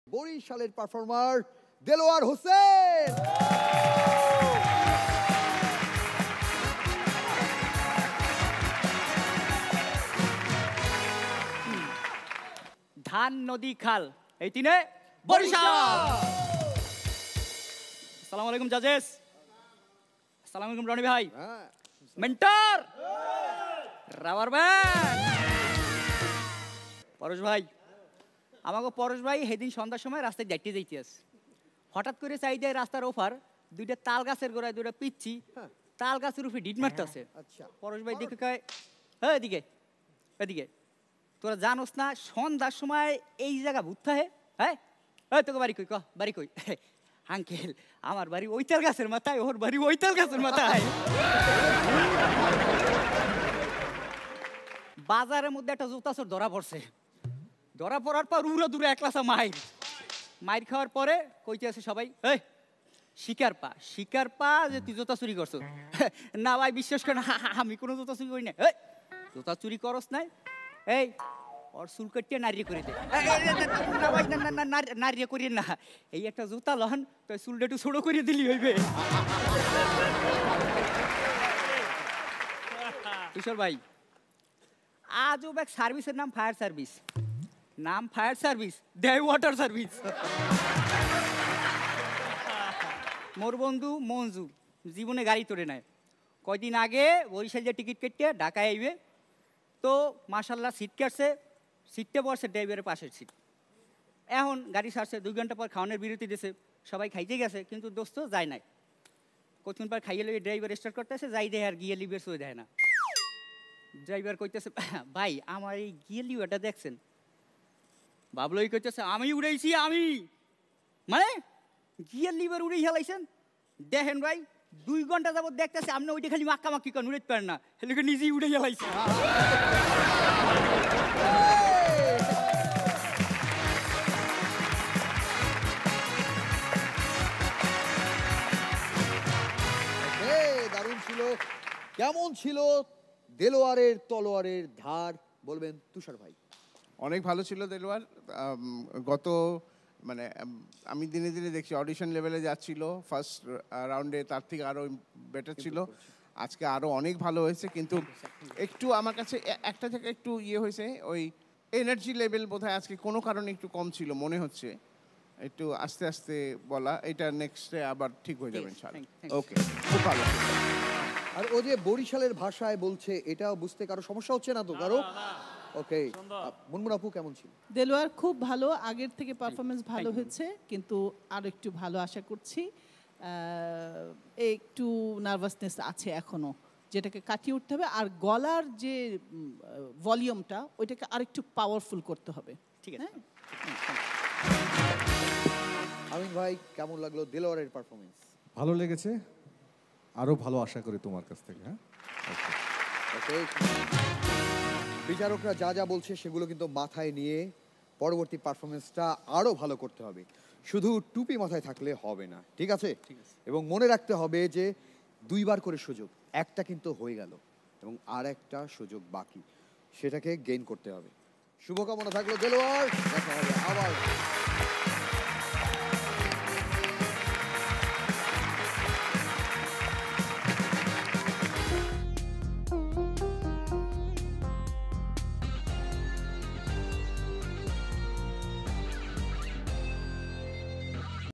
বরিশালের পারফর্মার দেলোয়ার হোসেন। ধান নদী খাল এই তিনে বরিশাল। আসসালামু আলাইকুম জাজেস। আসসালামু আলাইকুম রনি ভাই, মেন্টর, রাবার ব্যান্ড, পরশ ভাই। আমাকে পরশ ভাই সেদিন সন্ধ্যার সময় রাস্তায় যাইতে যাইতে আছে, হঠাৎ করে চাই দেয় রাস্তার ওপার দুইটা তাল গাছের গোড়ায় দুইটা পিচ্ছি তাল গাছের উপরে ডিট মারতেছে। পরশ ভাই দেখে কয়, হ্যাঁ এদিকে এদিকে, তোরা জানোস না সন্ধ্যার সময় এই জায়গা ভূতটা হ্যাঁ হ্যাঁ তোকে বাড়ি কই ক বাড়ি কই? আঙ্কেল আমার বাড়ি ওইতাল গাছের মাথায়, ওর বাড়ি ওইতাল গাছের মাথায়। বাজারের মধ্যে একটা জুতা চোর ধরা পড়ছে, ধরা পড়ার পর উড়ো দূরে একলাসা মাইর খাওয়ার পরে কইতে আছে সবাই, এই শিকার পা যে তুই জুতা চুরি করছো। না ভাই বিশ্বাস করে না, আমি কোনো জুতা চুরি করি না। জুতা চুরি করস নাই, এই ওর চুল কাটিয়ে নারিয়ে করে দে। নারিয়ে করিয়ে না, এই একটা জুতা লহন তো চুলটা একটু ছোট করিয়ে দিলি হইবে। কিশোর ভাই আজও এক সার্ভিসের নাম ফায়ার সার্ভিস, নাম ফায়ার সার্ভিস দেয় ওয়াটার সার্ভিস। মোর বন্ধু মঞ্জু জীবনে গাড়ি তোড়ে নেয়, কয়দিন আগে বরিশাল যে টিকিট কেটে ঢাকায় আইবে, তো মাশাল্লাহ সিট কাটছে, সিটটা বসছে ড্রাইভারের পাশের সিট। এখন গাড়ি ছাড়ছে, 2 ঘন্টা পর খাওয়ানোর বিরতি দিয়েছে, সবাই খাইতে গেছে কিন্তু দোস্ত যায় নাই। কতক্ষণ পর খাইয়ে লইয়ে ড্রাইভার স্টার্ট করতেছে, যাই দেয় আর গিয়ে লিভার সই দেয় না। ড্রাইভার কইতেছে, ভাই আমার এই গিয়ে লিভারটা দেখছেন? বাবলই কইতেছে, আমি উড়াইছি, আমি মানে গিয়ার লিভার উড়ে হেলাইছেন? দেখেন ভাই 2 ঘন্টা যাবত দেখতেছে আপনি ওইটা খালি মাক্কা মাক্কি করেন, উড়াইতে পারেন না, হেলেকে নিজেই উড়ে হেলাইছে। দারুণ ছিল। কেমন ছিল দেলোয়ারের তলোয়ারের ধার বলবেন তুষার ভাই? অনেক ভালো ছিল দেলোয়ার। গত মানে আমি দিনে দিনে দেখছি অডিশন লেভেলে যাচ্ছিল, ফার্স্ট রাউন্ডে তার থেকে আরও বেটার ছিল, আজকে আরও অনেক ভালো হয়েছে। কিন্তু একটু আমার কাছে একটা থেকে একটু ইয়ে হয়েছে, ওই এনার্জি লেভেল বোধহয় আজকে কোনো কারণে একটু কম ছিল মনে হচ্ছে, একটু আস্তে আস্তে বলা, এটা নেক্সটে আবার ঠিক হয়ে যাবে ইনশাআল্লাহ। ওকে, খুব ভালো। আর ও যে বরিশালের ভাষায় বলছে, এটা বুঝতে কারো সমস্যা হচ্ছে না তো কারো? ওকে, মুনমুন আপু কেমন ছিল? দেলোয়ার খুব ভালো, আগের থেকে পারফরমেন্স ভালো হয়েছে, কিন্তু আরো একটু ভালো আশা করছি। একটু নার্ভাসনেস আছে এখনো, যেটাকে কাটিয়ে উঠতে হবে। আর গলার যে ভলিউমটা ওইটাকে আরেকটু পাওয়ারফুল করতে হবে। ঠিক আছে। আমিন ভাই কেমন লাগলো দেলোয়ারের পারফরমেন্স? ভালো লেগেছে, আরো ভালো আশা করি তোমার কাছ থেকে। হ্যাঁ, ওকে। বিচারকরা যা যা বলছে সেগুলো কিন্তু মাথায় নিয়ে পরবর্তী পারফরমেন্সটা আরো ভালো করতে হবে, শুধু টুপি মাথায় থাকলে হবে না, ঠিক আছে? এবং মনে রাখতে হবে যে 2 বার করে সুযোগ, একটা কিন্তু হয়ে গেল এবং আর একটা সুযোগ বাকি, সেটাকে গেইন করতে হবে। শুভকামনা থাকলো দেলোয়ার, দেখা হবে আবার।